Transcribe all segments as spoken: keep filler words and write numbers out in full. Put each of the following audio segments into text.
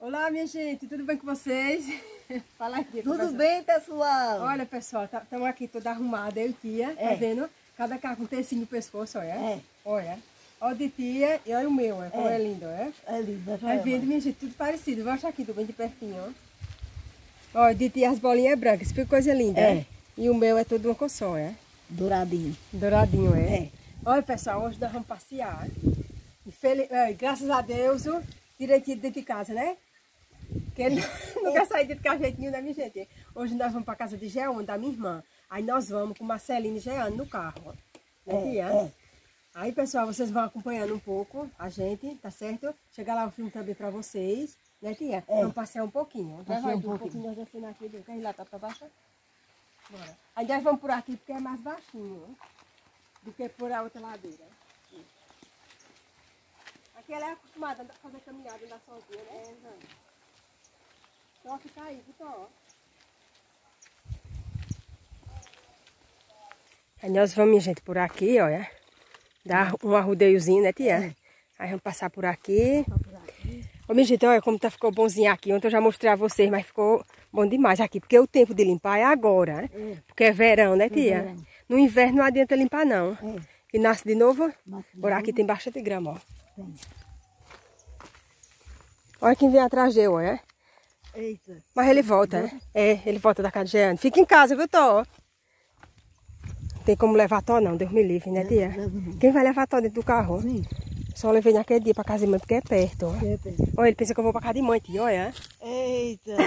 Olá, minha gente, tudo bem com vocês? Fala aqui. Tudo pessoal. bem, pessoal? Olha, pessoal, estamos tá, aqui toda arrumada, eu e tia, é. Tá vendo? Cada carro com um tecinho no pescoço, olha. É. Olha. Olha o de tia e olha o meu, é, como é, é lindo, é? É lindo, é É lindo, minha gente, tudo parecido. Vou achar aqui, tô bem de pertinho, ó. Olha, de tia as bolinhas brancas, que coisa linda, é. É? E o meu é todo uma cor só, é? Douradinho. Douradinho, é? É. Olha, pessoal, hoje nós vamos passear. E fel... é, graças a Deus, direitinho dentro de casa, né? Porque ele não quer sair de casa jeito nenhum, né, minha gente? Hoje nós vamos para a casa de Jeane, da minha irmã. Aí nós vamos com Marcelino e Jeane no carro, ó. Né, é, tia? É. Aí, pessoal, vocês vão acompanhando um pouco a gente, tá certo? Chegar lá o filme também para vocês, né, tia? É. Vamos passear um pouquinho. Já vai um pouquinho. pouquinho, nós descemos aqui, quer ir lá, tá para baixo? Bora. Aí nós vamos por aqui porque é mais baixinho, ó, do que por a outra ladeira. Aqui ela é acostumada a fazer caminhada, andar sozinha, né? É, não. Só ficar aí, Vitor. Aí nós vamos, minha gente, por aqui, olha. Dar um arrudeiozinho, né, tia? É. Aí vamos passar por aqui. Por aqui. Ô, minha gente, olha como tá, ficou bonzinho aqui. Ontem eu já mostrei a vocês, mas ficou bom demais aqui. Porque o tempo de limpar é agora, né? É. Porque é verão, né, tia? É. No inverno não adianta limpar, não. É. E nasce de novo. Nasce de por aqui novo. Tem bastante grama, ó. Tem. Olha quem vem atrás de eu, olha. Eita. Mas ele volta, né? É, ele volta da casa de Jeane. Fica em casa, viu, Tó? Não tem como levar Tó, não. Deus me livre, né, tia? Quem vai levar Tó dentro do carro? Sim. Só levei naquele dia pra casa de mãe, porque é perto, ó. É perto. Olha, ele pensa que eu vou pra casa de mãe, tia, olha. Eita.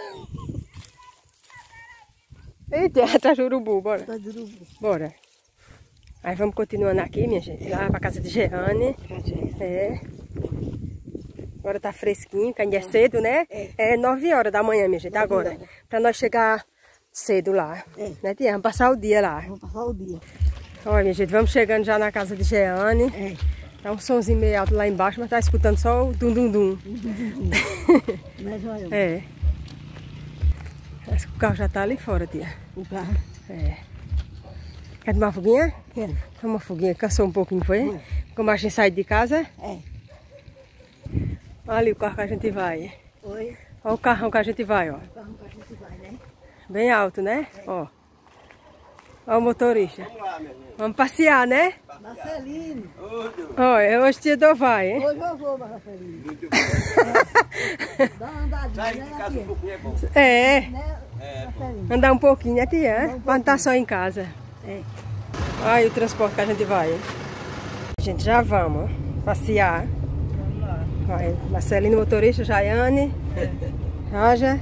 Eita, atrás do urubu, bora. Atrás do urubu. Bora. Aí vamos continuando aqui, minha gente. Lá pra casa de Jeane. É. Agora tá fresquinho, que ainda é cedo, né? É, é nove horas da manhã, minha gente, agora. Pra nós chegar cedo lá. É. Né, tia? Vamos passar o dia lá. Vamos passar o dia. Olha, minha gente, vamos chegando já na casa de Jeane. É. Tá um somzinho meio alto lá embaixo, mas tá escutando só o dum-dum-dum. Mas olha. É. Acho que o carro já tá ali fora, tia. O carro? É. Quer tomar uma foguinha? Quero. Toma uma foguinha, cansou um pouquinho, foi? É. Como a gente sai de casa? É. Olha ali o carro que a gente vai. Oi. Olha o carrão que a gente vai, ó. O carrão que a gente vai, né? Bem alto, né? É. Ó. Olha o motorista. Vamos lá, minha gente. Vamos passear, né? Marcelino. Olha, hoje tia Dô vai, hein? Hoje eu vou, Marcelino. Muito bom. É. Dá uma andadinha, Sai né, de casa um pouquinho é bom. É. Né, É, Marcelino? Andar um pouquinho, né, tia? Um Quando tá só em casa. É. Olha o transporte que a gente vai. A gente já vamos passear. Vai, Marcelino, motorista, Jeane, Roja,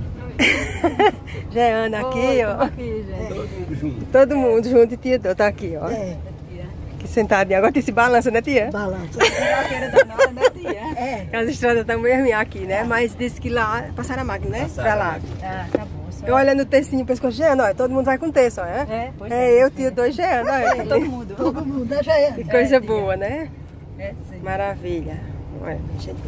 Jeane aqui, Oi, ó. Aqui, gente. todo mundo junto. Todo mundo junto e tia Dô tá aqui, ó. É. Que sentadinha. Agora tem esse balanço, né, tia? Balança. né, tia? É. As estradas estão mesmo aqui, né? Mas disse que lá passaram a máquina, né? Passaram pra a lá. máquina. Ah, acabou. Eu olhando o textinho, pescoço, Jeane, ó. Todo mundo vai com texto, ó. É, É, pois é. é. Eu, tia Dô e Jeane, ó. Todo mundo. Todo mundo, né, Jeane? Que coisa É, boa, né? É, sim. Maravilha. Olha, minha gente.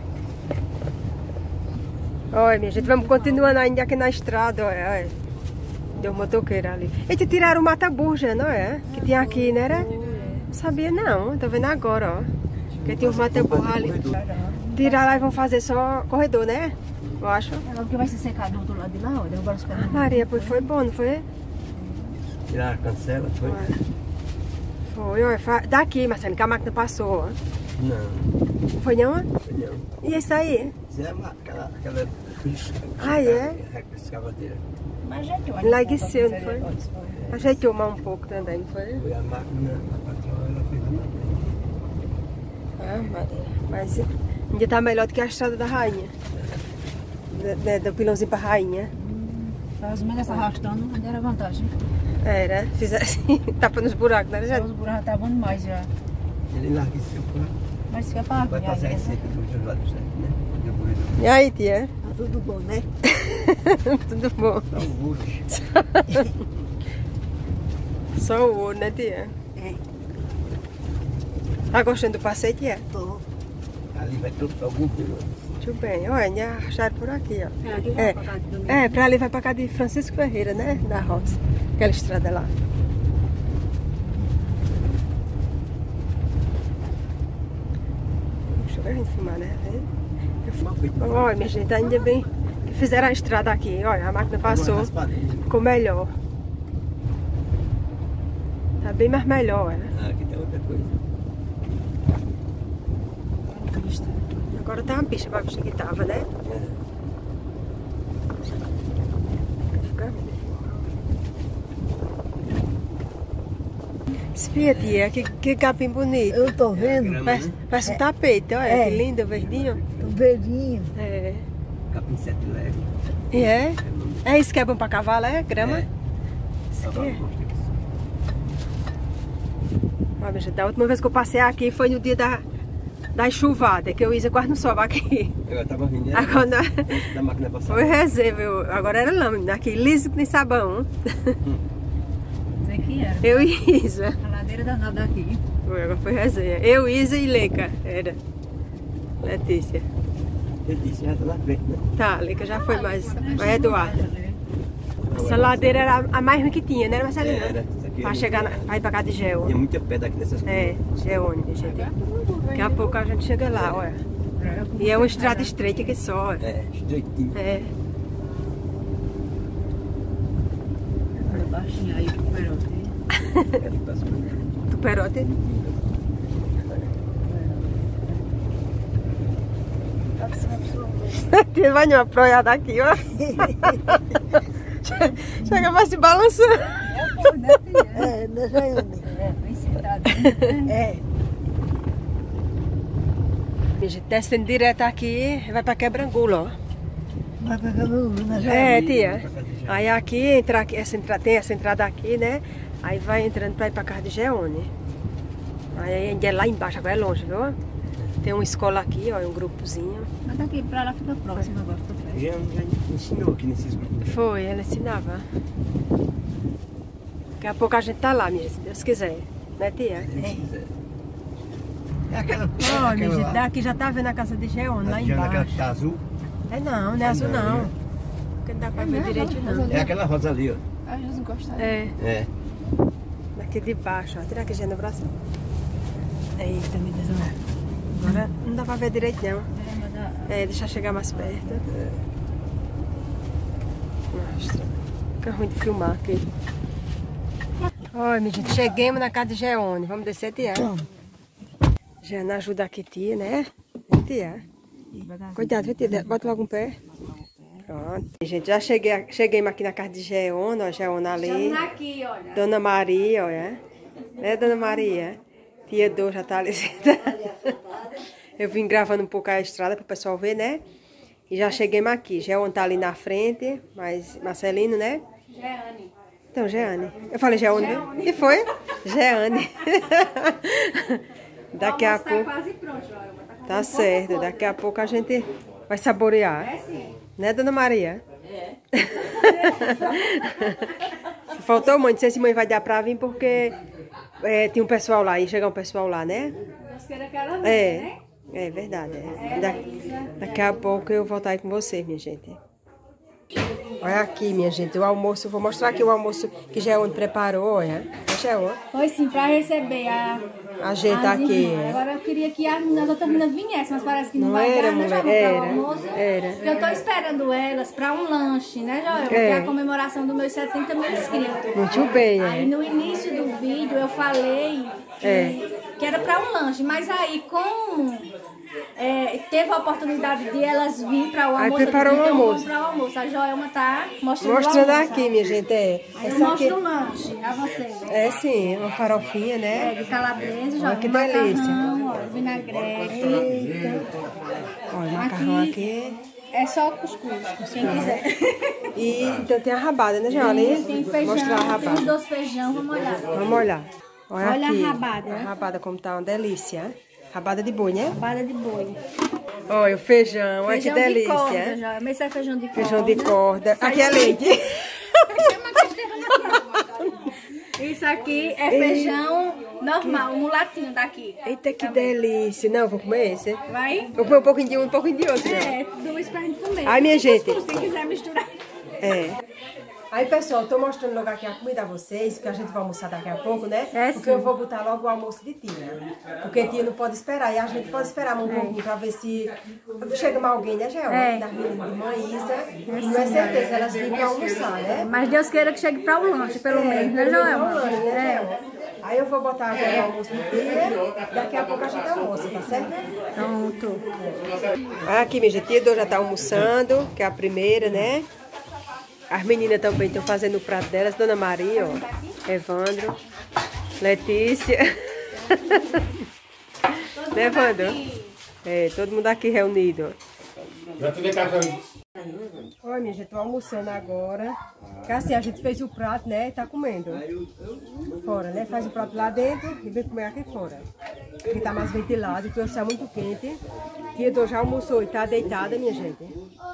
Olha, minha gente, vamos continuando ainda aqui na estrada, olha, olha. Deu motoqueira ali. Eles tiraram o mata-burja, não é? Que tinha aqui, não era? Não sabia não, tô vendo agora, ó. Que tinha o mata-burra ali. Tirar lá e vão fazer só corredor, né? Eu acho. É porque vai se secar do outro lado de lá, ó. Derrubaram os caras. Maria, pois foi bom, não foi? Tirar a cancela, foi? Foi, olha. Daqui, Marcelo, que a máquina passou, ó. Não. Foi não? Foi não. E esse aí? Isso é aquela... aquela Ah, é? escavadeira. Mas ajeitou. Enlagueceu, não foi? Ajeitou mais um pouco também, não foi? Foi a máquina, a patroa, ela fez a máquina. Ah, Maria. Mas ainda tá melhor do que a estrada da rainha. Da, da, do pilãozinho pra rainha. As mulheres arrastando, ainda era vantagem. Era, fizesse tapa nos buracos, não era? Já... Os buracos estavam demais já. Ele enlargueceu pra... Mas fica pra Vai passar em seca dos dois lados, né? E aí, tia? Tá tudo bom, né? Tudo bom. Só o ouro. Só o ouro, né, tia? É. Tá gostando do passeio, tia? Tô. Ali vai tudo para algum pelo. Muito bem. Olha, já acharam por aqui, ó. É, aqui É, vai pra cá de domingo. é, pra ali vai pra cá de Francisco Ferreira, né? Da roça. Aquela estrada lá. Deixa eu ver a gente filmar, né? Olha, minha gente, ainda bem que fizeram a estrada aqui. Olha, a máquina passou, ficou melhor. Tá bem mais melhor, olha. Ah, aqui tem outra coisa. Agora tá uma pista pra bicha que tava, né? É. Espia, tia, que, que capim bonito. Eu tô vendo. Parece, parece um tapete, olha, É. que lindo, verdinho. Tô verdinho. É. Capim sete leve. E é? É isso que é bom pra cavalo, é? Grama? É. Cavalo gosta disso. Olha, gente, da última vez que eu passei aqui foi no dia da, da chuvada, que eu ia quase não sobe aqui. Eu tava vindo era Agora da máquina passada. foi reserva, eu, agora era lâmina, aqui liso que nem sabão. Sei que era. Eu e Isa. A ladeira danada aqui. Foi, agora foi resenha. Eu, Isa e Leica, era. Letícia. Eu disse, já tá na frente, né? Tá, Leica já foi mais, mais Eduardo. Essa ladeira era a mais ruim que tinha, né, Marcelina? Era. Isso aqui Pra era chegar, na, muito- pra ir pra casa de Geo. Tinha muita pedra aqui nessas coisas. É, Geone, minha gente. Daqui a pouco a gente chega lá, olha. E é uma estrada estreita que só, olha. É, estreitinho. É. Olha baixinho aí, o perote. Ali passou. Tuperote. Vai numa proia daqui, ó. Chega, vai se balançando. É, da Jaiane. É, bem sentado. É. A gente descendo direto aqui, vai pra Quebrangulo, ó. Vai pra Cabelo, na É, Jaiane. tia. Aí aqui, entra aqui essa entra, tem essa entrada aqui, né? Aí vai entrando pra ir pra casa de Geone. Aí ainda é lá embaixo, agora é longe, viu? Tem uma escola aqui, ó, um grupozinho. Mas daqui pra lá fica próximo agora. Tô perto. Já, já ensinou aqui nesses grupos. Foi, ela ensinava. Daqui a pouco a gente tá lá, minha gente, se Deus quiser. Né, tia? É aquela. Ó, minha gente, daqui já tá vendo a casa de Geone, lá Já naquela que embaixo. tá azul. É não, não é azul não. Porque não dá pra ver direito não. É aquela rosa ali, ó. Ah, Jesus gosta. É, É. daqui de baixo, ó. Tira aqui já no braço. Eita, meu Deus, olha. Agora não dá pra ver direito não. É, deixa eu chegar mais perto. Mostra. Fica ruim de filmar aqui. Olha, minha gente, chegamos na casa de Geone. Vamos descer, tia. Geone ajuda aqui, tia, né? Tia. Cuidado, viu, tia? Bota logo um pé. Pronto. Gente, já cheguei, cheguei aqui na casa de Geone, ó. Geone ali. Aqui, olha. Dona Maria, olha. Né, Dona Maria? Tia Dor já tá ali sentada. Eu vim gravando um pouco a estrada para o pessoal ver, né? E já cheguei aqui. Geone tá ali na frente, mas Marcelino, né? Jeane. Então, Jeane. Eu falei Geone. Geone. E foi? Jeane. Daqui a pouco. Tá quase pronto, olha. Tá certo. Daqui a pouco a gente vai saborear. É sim. Né, Dona Maria? É. Faltou muito. Não sei se mãe vai dar pra vir porque é, tinha um pessoal lá. Ia chegar um pessoal lá, né? Deus queira que ela venha, É. né? É verdade. É. É, Da- Isa. daqui a pouco eu vou voltar aí com vocês, minha gente. Olha aqui, minha gente, o almoço. Vou mostrar aqui o almoço que Geone preparou, olha. Geone. Foi sim, pra receber a... A gente as aqui. irmãs. Agora eu queria que as meninas, as outras meninas viessem, mas parece que não, Não vai era, dar, né, mulher? Joel, para o Era, almoço. era. Porque eu tô esperando elas pra um lanche, né, Joel? Porque É. é a comemoração dos meus setenta mil inscritos. Muito bem, Aí é. no início do vídeo eu falei que, É. que era pra um lanche, mas aí como é, teve a oportunidade de elas vir pra o Aí almoço, preparou então o eu vou almoço. pra o almoço. A Joelma tá mostrando, Mostrando o almoço. aqui, minha gente, é. Aí eu Essa mostro aqui o lanche a vocês. é sim, uma farofinha, É, né? de calabresa, já Olha que macarrão, delícia. ó, vinagrete. Olha, macarrão aqui. É só cuscuz, quem quiser. E então tem a rabada, né, Geone? Tem feijão, Mostrar a tem rabada. doce feijão, vamos olhar. Vamos olhar. Olha, Olha a aqui. rabada. A rabada como tá, uma delícia. Rabada de boi, né? Rabada de boi. Olha o feijão, olha que Feijão de delícia. corda, já. Mas isso é feijão de corda. Feijão de corda. Aqui é leite. Isso aqui é feijão normal, um mulatinho daqui. Eita, que delícia. Não, vou comer esse. Vai? Vou comer um pouquinho de um, um pouquinho de outro. Né? É, tudo isso pra gente comer. Ai, minha gente. Se quiser misturar. É. Aí, pessoal, tô mostrando logo aqui a comida a vocês, que a gente vai almoçar daqui a pouco, né? É, porque sim. eu vou botar logo o almoço de tia. Porque tia não pode esperar. E a gente pode esperar um pouquinho é. pra ver se chega mais alguém, né, Gel? É. Da menina de mãe Isa. É, não é certeza, elas vêm pra almoçar, né? Mas Deus queira que chegue pra o lanche, pelo é, menos, né, Joelma? Lanche, né, é. Aí eu vou botar agora o almoço de tia. Daqui a pouco a gente almoça, tá certo? Pronto. Aqui, minha gente, tia já tá almoçando, que é a primeira, né? As meninas também estão fazendo o prato delas. Dona Maria, ó. Evandro. Letícia. Né, Evandro? É, todo mundo aqui reunido. Olha, minha gente, tô almoçando agora. Que assim, a gente fez o prato, né? E tá comendo. Fora, né? Faz o prato lá dentro e vem comer aqui fora. Aqui tá mais ventilado, porque hoje tá muito quente. Tia Dô já almoçou e tá deitada, minha gente.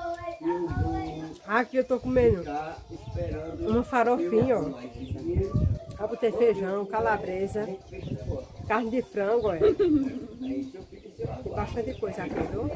Aqui eu tô comendo uma farofinha, ó. Eu botei feijão, calabresa, carne de frango, olha. Tem bastante coisa aqui, viu?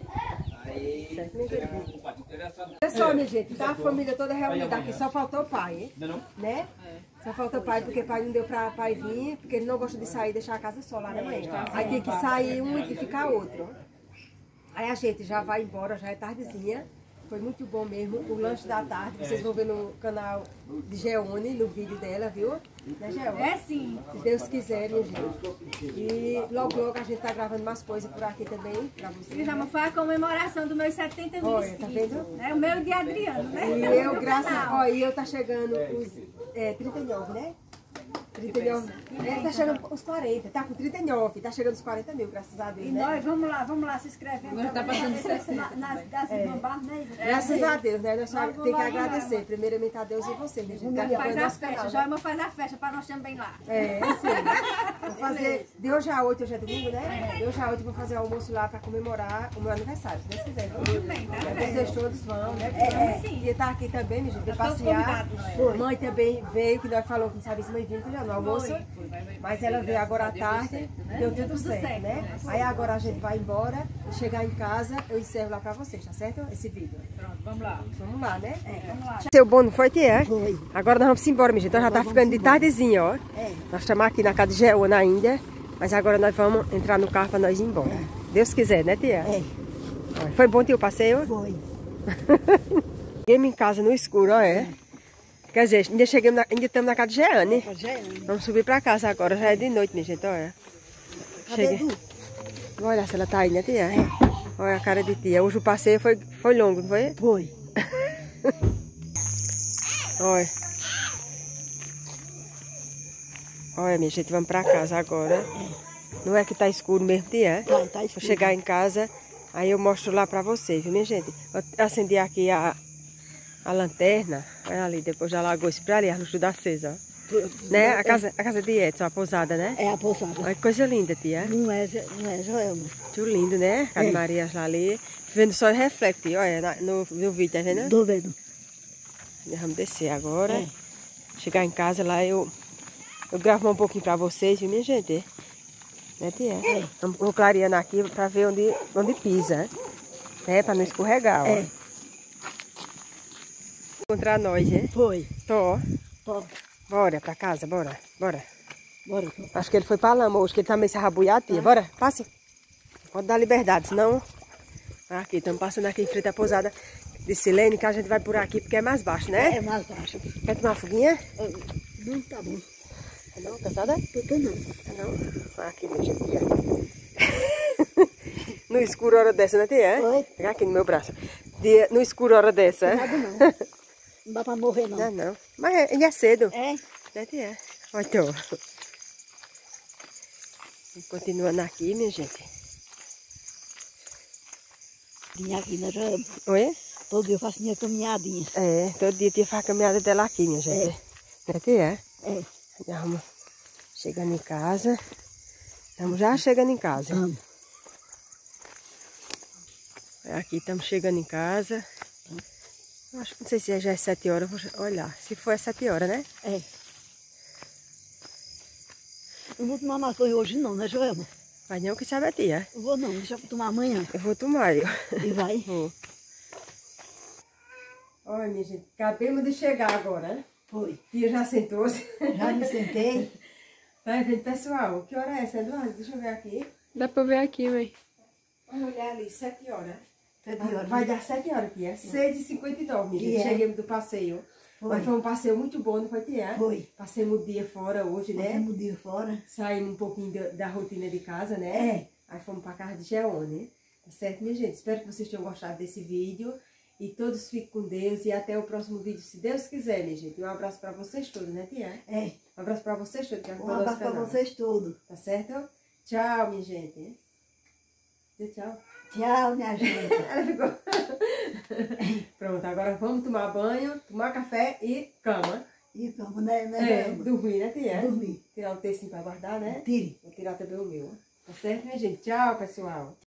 Certo, minha gente? Pessoal, minha gente, tá a família toda reunida aqui, só faltou o pai, hein? Né? Só faltou o pai, porque o pai não deu pra pai vir, porque ele não gosta de sair e deixar a casa só lá, né, mãe? Aí tem que sair um e ficar outro. Aí a gente já vai embora, já é tardezinha. Foi muito bom mesmo o lanche da tarde. Vocês vão ver no canal de Geone, no vídeo dela, viu? Né, Geone? É sim. Se Deus quiser, minha gente. E logo, logo a gente tá gravando mais coisas por aqui também, pra vocês. Já foi a comemoração dos meus setenta mil inscritos. Olha, tá vendo? É o meu de Adriano, né? E eu, graças a... Ó, e eu tá chegando os é, trinta e nove, né? trinta e nove. É, tá chegando os quarenta, tá com trinta e nove, tá chegando os quarenta mil, graças a Deus, e né? nós, vamos lá, vamos lá se inscrevendo. Agora tá passando sessenta. Nas, nas é. Bambás, né? Graças a Deus, né? Nós temos que agradecer, lá, primeiramente a Deus e você, né, gente? Faz a festa, Joelma faz a festa pra nós também lá. É, sim. Vou fazer, de hoje a oito, hoje é domingo, né? De hoje a oito eu vou fazer o almoço lá pra comemorar o meu aniversário, se Deus quiser. Tudo bem, tá? Vocês todos vão, né? É, sim. E tá aqui também, minha gente, passear. Mãe também veio, que nós falou que não sabia se mãe vinha já no almoço. Mas ela veio agora à tarde, deu tudo certo, né? Aí agora a gente vai embora, chegar em casa, eu encerro lá pra vocês, tá certo? Esse vídeo. Pronto, vamos lá. Vamos lá, né? É, vamos lá. Seu bom, não foi, tia? Foi. Agora nós vamos embora, minha gente. Então já tá ficando de tardezinha, ó. É. Nós estamos aqui na casa de Geona ainda, mas agora nós vamos entrar no carro pra nós ir embora. É. Deus quiser, né, tia? É. Foi bom, tio, o passeio? Foi. Cheguei em casa no escuro, ó, é. Quer dizer, ainda chegamos na, ainda estamos na casa de Jeane. Vamos subir pra casa agora, já é de noite, minha gente, olha. Cheguei. Olha se ela tá aí, né, tia? É. Olha a cara de tia. Hoje o passeio foi, foi longo, não foi? Foi. Olha. Olha, minha gente, vamos pra casa agora. Não é que tá escuro mesmo, tia? Tá, tá escuro. Vou chegar em casa, aí eu mostro lá pra vocês, viu, minha gente? Eu acendi aqui a... a lanterna, olha ali, depois já largou isso pra ali, a luz da acesa, ó. Né? A casa, a casa de Edson, a pousada, né? É, a pousada. Olha que coisa linda, tia. Não é, não é, Joelma. Tudo lindo, né? A de Maria lá ali. Vendo só reflete, olha, no, no vídeo, tá vendo? Tô vendo. Vamos descer agora. É. Chegar em casa lá, eu, eu gravo um pouquinho pra vocês, viu, minha gente? Né, tia? É. Vamos clareando aqui pra ver onde, onde pisa, né? Pra não escorregar, ó. É. Encontrar nós, né? Foi. Tô. Tô. Bora pra casa, bora. Bora. Bora. Tô. Acho que ele foi pra lama hoje, que ele tá meio se arrabuiado, tia. Ah. Bora, passe. Pode dar liberdade, senão... Aqui, estamos passando aqui em frente à pousada de Silene, que a gente vai por aqui porque é mais baixo, né? É mais baixo. Quer tomar uma foguinha? Não, tá bom. Não, cansada? Tô não. Não? Aqui, minha gente. No escuro hora dessa, né, tia? Oi. Pegar aqui no meu braço. Dia, no escuro hora dessa. Não, não. Não dá pra morrer, não. Não, não. Mas ainda é cedo. É? Né, tia? Olha, então. Continuando aqui, minha gente. Vinha aqui, né, Joelma? Oi? Todo dia eu faço minha caminhadinha. É, todo dia tia faz a caminhada dela aqui, minha gente. É. Né, tia? É. Já vamos chegando em casa. Estamos já chegando em casa. Vamos. Aqui estamos chegando em casa. Acho que não sei se já é sete horas, vou olhar. Se for é sete horas, né? É. Não vou tomar maconha hoje não, né, Joelma? Vai não, que sabe a tia. Eu vou não, deixa eu tomar amanhã. Eu vou tomar, eu. E vai? Vou. Olha, minha gente, acabamos de chegar agora, né? Foi. Tia já sentou-se. Já me sentei. Tá vendo, pessoal? Que hora é essa, Eduardo? Deixa eu ver aqui. Dá pra ver aqui, mãe. Vamos olhar ali, sete horas. Sete horas. Vai dar sete horas, tia. seis e cinquenta e nove, minha gente. E é. Cheguemos do passeio. Foi. Mas foi um passeio muito bom, não foi, tia? Foi. Passemos o dia fora hoje, né? Passamos o dia fora. Saímos um pouquinho da, da rotina de casa, né? É. Aí fomos pra casa de Geone. Tá certo, minha gente? Espero que vocês tenham gostado desse vídeo. E todos fiquem com Deus. E até o próximo vídeo, se Deus quiser, minha gente. Um abraço pra vocês todos, né, tia? É. Um abraço pra vocês todos. Que Um abraço pra vocês todos. Tá certo? Tchau, minha gente. Dê tchau. Tchau, minha gente. Ela ficou... Pronto, agora vamos tomar banho, tomar café e cama. E como, né? né É, dormir, né, tia? Dormir. Tirar o textinho pra guardar, né? Tire. Vou tirar também o meu. Tá certo, minha gente? Tchau, pessoal.